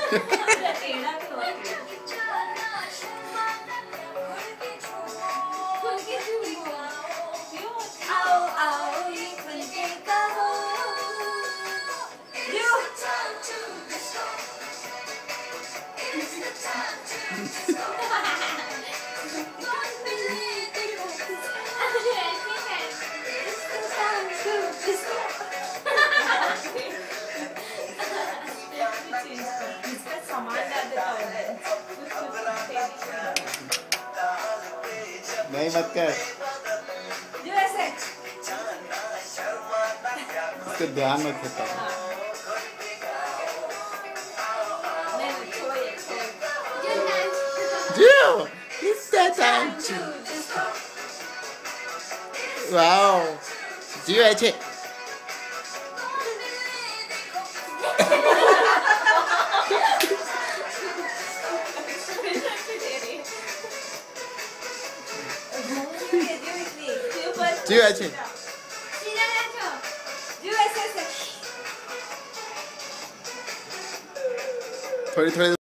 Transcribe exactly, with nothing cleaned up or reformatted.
नहीं मत कर, इसको ध्यान मत रखता। Jill, it's that time. Wow, Jill अच्छे। Jill अच्छे। थोड़ी थोड़ी